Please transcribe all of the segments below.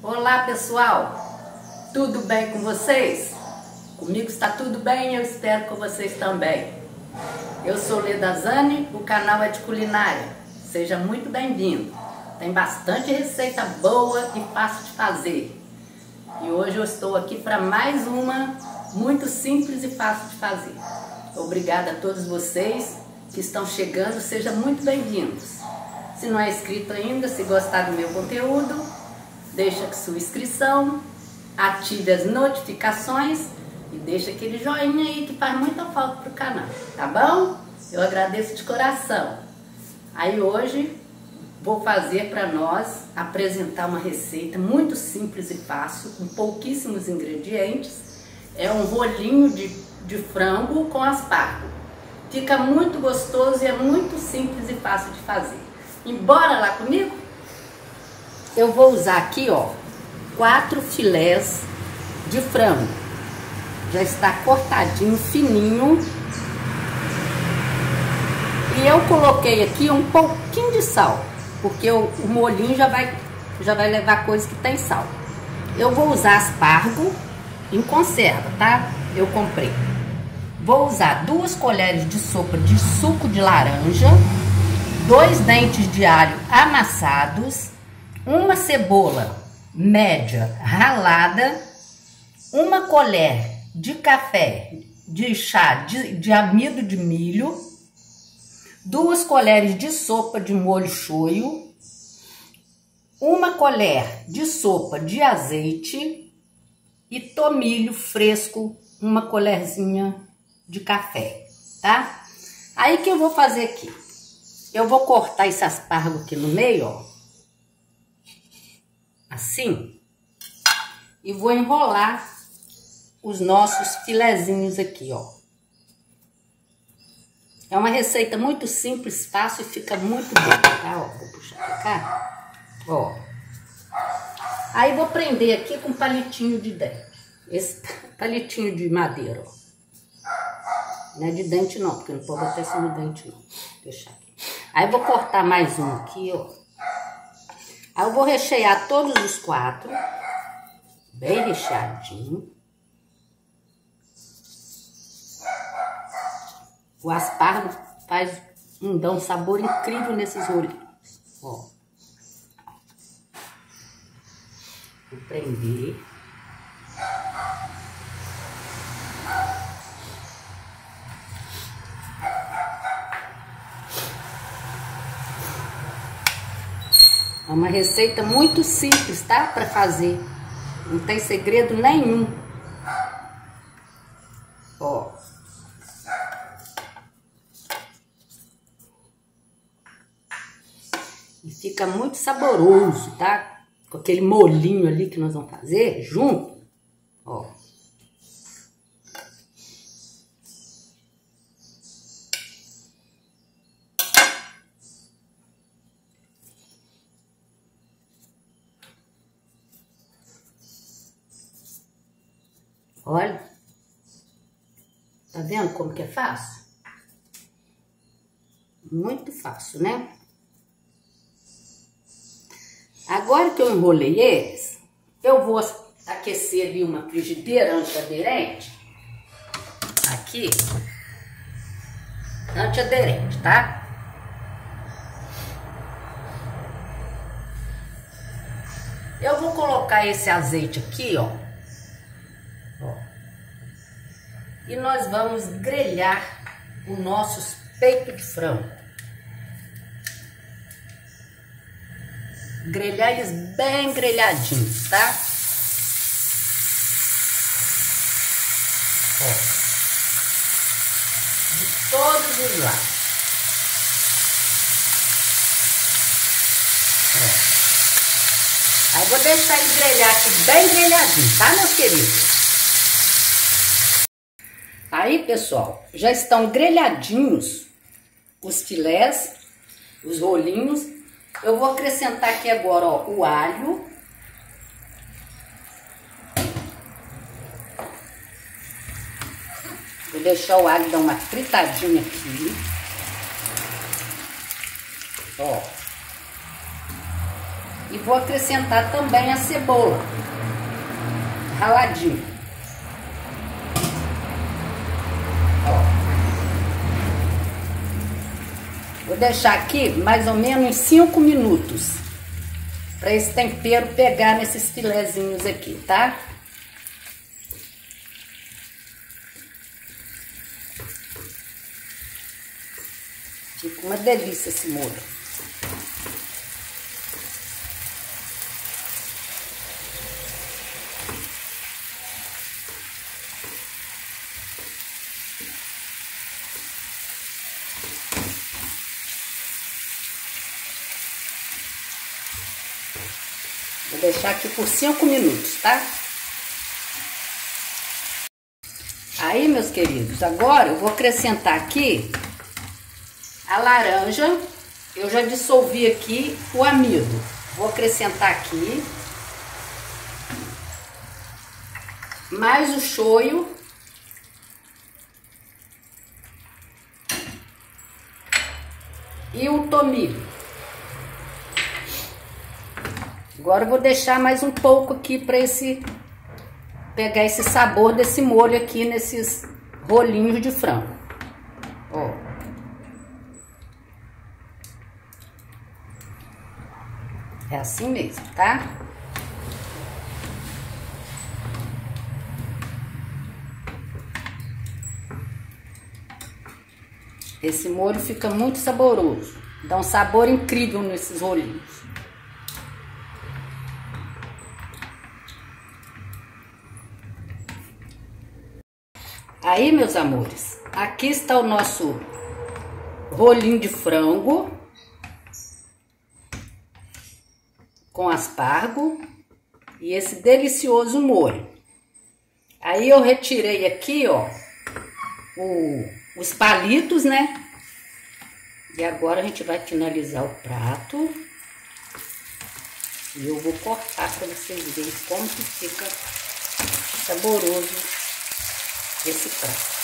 Olá pessoal, tudo bem com vocês? Comigo está tudo bem e eu espero com vocês também. Eu sou Leda Zani, o canal é de culinária. Seja muito bem-vindo. Tem bastante receita boa e fácil de fazer. E hoje eu estou aqui para mais uma, muito simples e fácil de fazer. Obrigada a todos vocês que estão chegando, sejam muito bem-vindos. Se não é inscrito ainda, se gostar do meu conteúdo, deixa sua inscrição, ative as notificações e deixa aquele joinha aí que faz muita falta pro canal, tá bom? Eu agradeço de coração. Aí hoje vou fazer para nós apresentar uma receita muito simples e fácil, com pouquíssimos ingredientes. É um rolinho de frango com aspargo. Fica muito gostoso e é muito simples e fácil de fazer. Embora lá comigo? Eu vou usar aqui, ó, 4 filés de frango. Já está cortadinho, fininho. E eu coloquei aqui um pouquinho de sal, porque o molhinho já vai levar coisa que tem sal. Eu vou usar aspargo em conserva, tá? Eu comprei. Vou usar 2 colheres de sopa de suco de laranja, 2 dentes de alho amassados, uma cebola média ralada, 1 colher de café de chá de amido de milho, 2 colheres de sopa de molho shoyu, 1 colher de sopa de azeite e tomilho fresco, 1 colherzinha de café, tá? Aí que eu vou fazer aqui? Eu vou cortar esse aspargo aqui no meio, ó, assim, e vou enrolar os nossos filezinhos aqui, ó. É uma receita muito simples, fácil e fica muito boa, tá? Ó, vou puxar pra cá, ó. Aí vou prender aqui com palitinho de dente, esse palitinho de madeira, ó. Não é de dente não, porque não pode botar isso no dente não. Deixa aqui. Aí vou cortar mais um aqui, ó. Aí eu vou rechear todos os 4, bem recheadinho. O aspargo dá um sabor incrível nesses rolinhos, ó. Vou prender. É uma receita muito simples, tá? Para fazer. Não tem segredo nenhum. Ó. E fica muito saboroso, tá? Com aquele molhinho ali que nós vamos fazer junto. Ó. Olha, tá vendo como que é fácil? Muito fácil, né? Agora que eu enrolei eles, eu vou aquecer ali uma frigideira antiaderente. Aqui, antiaderente, tá? Eu vou colocar esse azeite aqui, ó. E nós vamos grelhar os nossos peitos de frango. Grelhar eles bem grelhadinhos, tá? Ó. De todos os lados. Ó. Aí vou deixar ele grelhar aqui bem grelhadinho, tá, meus queridos? Aí, pessoal, já estão grelhadinhos os filés, os rolinhos. Eu vou acrescentar aqui agora, ó, o alho. Vou deixar o alho dar uma fritadinha aqui. Ó. E vou acrescentar também a cebola raladinha. Vou deixar aqui mais ou menos uns 5 minutos para esse tempero pegar nesses filezinhos aqui, tá? Fica uma delícia esse molho. Vou deixar aqui por 5 minutos, tá? Aí, meus queridos, agora eu vou acrescentar aqui a laranja. Eu já dissolvi aqui o amido. Vou acrescentar aqui mais o shoyu e o tomilho. Agora eu vou deixar mais um pouco aqui para pegar esse sabor desse molho aqui nesses rolinhos de frango. Ó. É assim mesmo, tá? Esse molho fica muito saboroso. Dá um sabor incrível nesses rolinhos. Aí, meus amores, aqui está o nosso rolinho de frango com aspargo e esse delicioso molho. Aí eu retirei aqui, ó, os palitos, né? E agora a gente vai finalizar o prato. E eu vou cortar para vocês verem como que fica saboroso esse prato.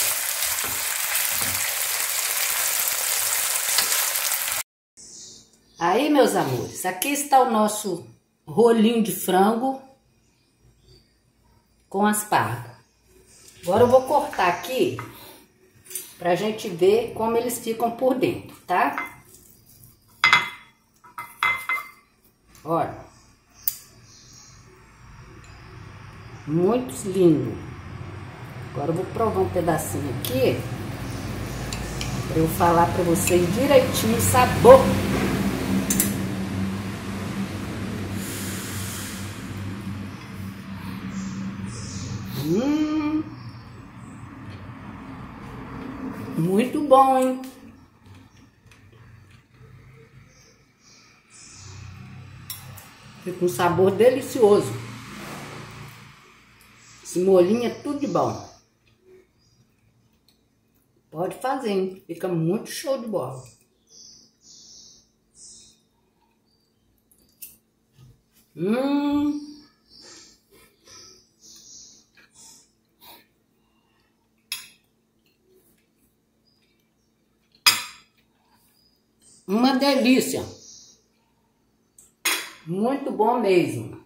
Aí, meus amores, aqui está o nosso rolinho de frango com aspargo. Agora eu vou cortar aqui pra gente ver como eles ficam por dentro, tá? Olha. Muito lindo. Agora eu vou provar um pedacinho aqui para eu falar para vocês direitinho o sabor. Muito bom, hein? Fica um sabor delicioso. Esse molhinho é tudo de bom. Pode fazer, hein? Fica muito show de bola. Uma delícia. Muito bom mesmo.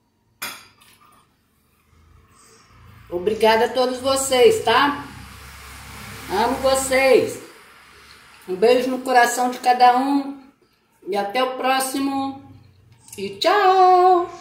Obrigada a todos vocês, tá? Amo vocês. Um beijo no coração de cada um. E até o próximo. E tchau!